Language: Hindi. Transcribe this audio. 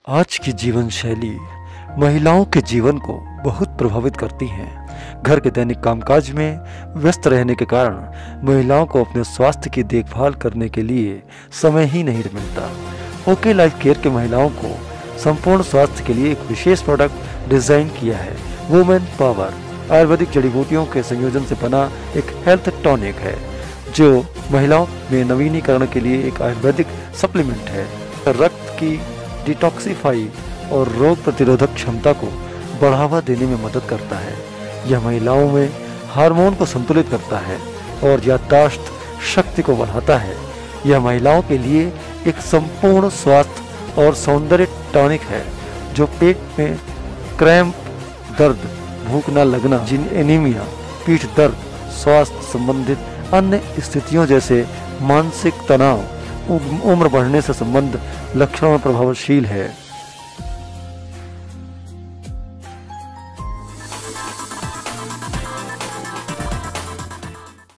आज की जीवन शैली महिलाओं के जीवन को बहुत प्रभावित करती है। घर के दैनिक कामकाज में व्यस्त रहने के कारण महिलाओं को अपने स्वास्थ्य की देखभाल करने के लिए समय ही नहीं मिलता। ओके लाइफ केयर के महिलाओं को संपूर्ण स्वास्थ्य के लिए एक विशेष प्रोडक्ट डिजाइन किया है। वुमेन पावर आयुर्वेदिक जड़ी बूटियों के संयोजन से बना एक हेल्थ टॉनिक है, जो महिलाओं में नवीनीकरण के लिए एक आयुर्वेदिक सप्लीमेंट है। रक्त की डिटॉक्सिफाई और रोग प्रतिरोधक क्षमता को बढ़ावा देने में मदद करता है। यह महिलाओं में हार्मोन को संतुलित करता है और याददाश्त शक्ति को बढ़ाता है। यह महिलाओं के लिए एक संपूर्ण स्वास्थ्य और सौंदर्य टॉनिक है, जो पेट में क्रैम्प, दर्द, भूख न लगना, एनीमिया, पीठ दर्द, स्वास्थ्य संबंधित अन्य स्थितियों जैसे मानसिक तनाव, उम्र बढ़ने से संबंध लक्षणों में प्रभावशील है।